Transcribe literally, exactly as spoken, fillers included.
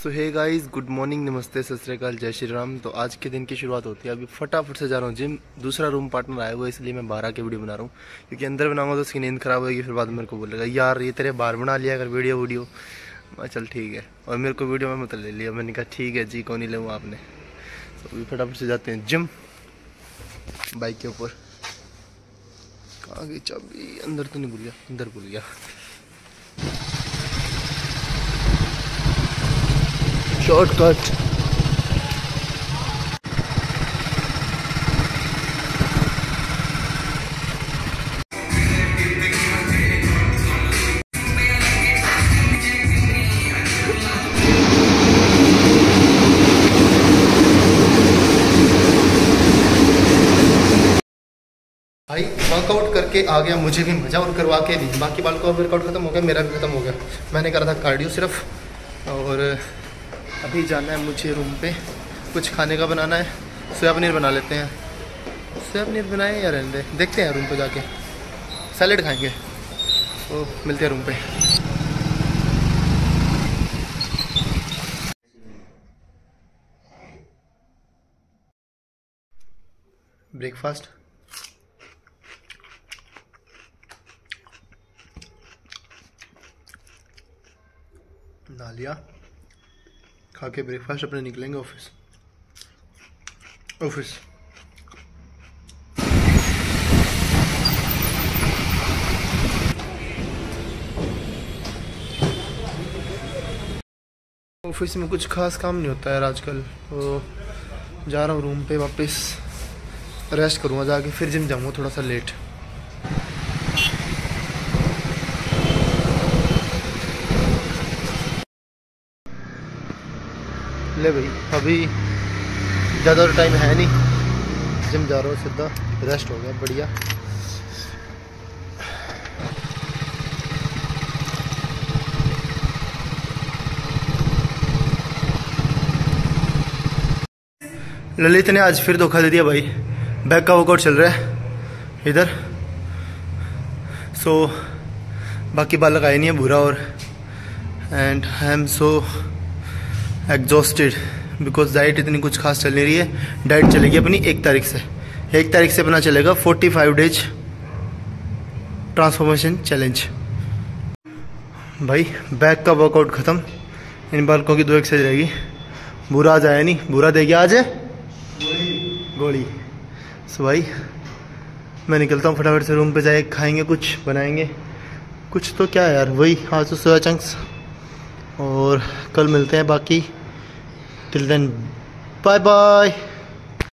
सो hey guys, good morning, नमस्ते, सत श्री अकाल, जय श्री राम। तो आज के दिन की शुरुआत होती है। अभी फटाफट से जा रहा हूँ जिम। दूसरा रूम पार्टनर आया हुआ है, इसलिए मैं बाहर आके वीडियो बना रहा हूँ, क्योंकि अंदर बनाऊंगा तो उसकी नींद खराब होगी। फिर बाद में मेरे को बोलेगा यार ये तेरे बाहर बना लिया अगर वीडियो वीडियो मैं चल ठीक है। और मेरे को वीडियो में मतलब ले लिया। मैंने कहा ठीक है जी, कौन ही लूँगा आपने। तो अभी फटाफट से जाते हैं जिम। बाइक के ऊपर कहाँ गई चाबी? अंदर तो नहीं भूल गया? अंदर भूल गया। शॉर्टकट। भाई वर्कआउट करके आ गया, मुझे भी मजा और करवा के भी। बाकी बाल का वर्कआउट खत्म हो गया, मेरा भी खत्म हो गया। मैंने करा था कार्डियो सिर्फ। और अभी जाना है मुझे रूम पे, कुछ खाने का बनाना है। सोया पनीर बना लेते हैं। सोया पनीर बनाए या रहने दे, देखते हैं रूम पे जाके। सैलेड खाएंगे। तो मिलते हैं रूम पे। ब्रेकफास्ट ना लिया, खा के ब्रेकफास्ट अपने निकलेंगे ऑफिस ऑफिस ऑफिस में कुछ खास काम नहीं होता है आजकल। तो जा रहा हूँ रूम पे वापस, रेस्ट करूँगा जाके, फिर जिम जाऊँगा थोड़ा सा लेट। ले भाई, अभी ज़्यादा टाइम है नहीं, जिम जा रहा हूँ सीधा। रेस्ट हो गया बढ़िया। ललित ने आज फिर धोखा दे दिया भाई। बैक का वर्कआउट चल रहा है इधर। सो बाकी बाल लगाए नहीं है भूरा। और and I am so exhausted because diet इतनी कुछ खास चल नहीं रही है। डाइट चलेगी अपनी एक तारीख से। एक तारीख से अपना चलेगा forty five days transformation challenge. भाई बैक का वर्कआउट ख़त्म। इन बालकों की दो एक्सरसाइज रहेगी। बुरा आज आया नहीं, बुरा दे गया आज गोली। सो भाई मैं निकलता हूँ फटाफट से रूम पे, जाए खाएंगे, कुछ बनाएंगे। कुछ तो क्या है यार, वही आज तो सोया चंक्स। और कल मिलते हैं। बाकी टिल देन बाय बाय।